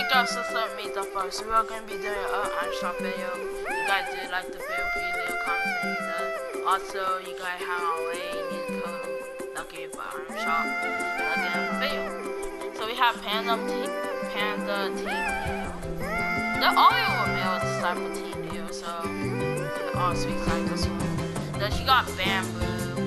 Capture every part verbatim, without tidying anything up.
guys, what's up, me the first. We are gonna be doing an iron shop video. You guys did like the video, please leave a comment saying you did. Also, you guys have our way, you need code lucky for iron shop. Lucky in the video. So we have Panda Team, Panda Team Deal. The audio mail is the type of team deal, so oh sweet like this one. Then she got bamboo,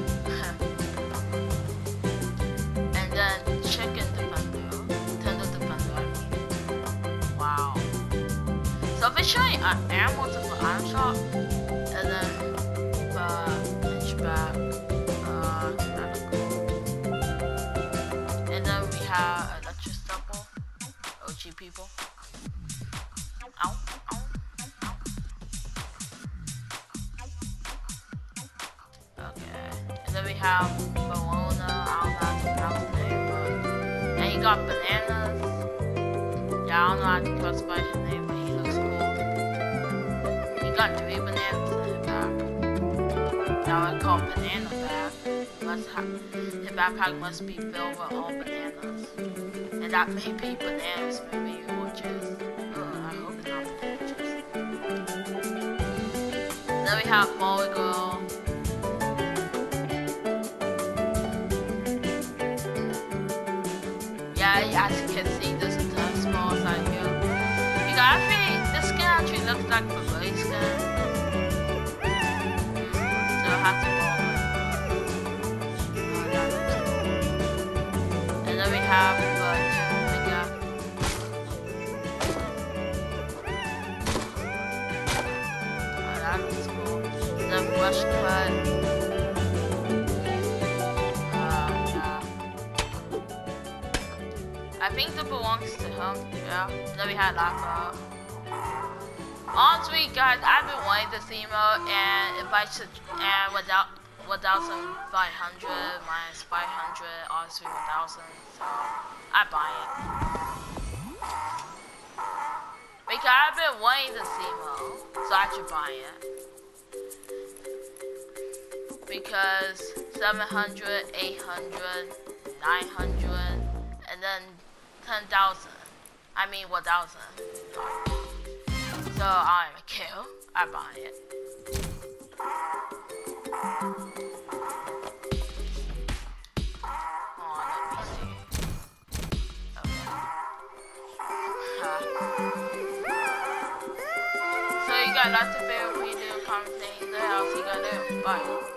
and then chicken defender, tender defender. I mean, wow. So officially, uh, animal to the iron shop, and then uh, inchback, uh, that's cool. And then we have electric stubble, O G people. Ow, ow, ow. Okay, and then we have Bologna, I don't know how to pronounce the name, but and you got bananas. Yeah, I don't know how to classify his name, but he looks cool. He got three bananas in his back. Now it's called banana bag. Must have, his backpack must be filled with all bananas. And that may be bananas, maybe oranges. Then we have Molly Girl. Yeah, as you can see, this is the small side here. You got actually, this skin actually looks like the gray skin. So I have to ball it. And then we have Butch. The brush cut. Uh, yeah. I think that belongs to him. Yeah. Then we had Laka. Honestly, guys, I've been wanting to see mode, and if I should, and without one thousand five hundred minus five hundred, honestly one thousand. So I buy it. Because I've been wanting to see mode, so I should buy it. Because seven hundred, eight hundred, nine hundred, and then ten thousand. I mean one thousand. So I don't even care. I buy it. Oh, let me see. Okay. Huh. So you guys like the video, please do comment saying that. I'll see you guys later. Bye.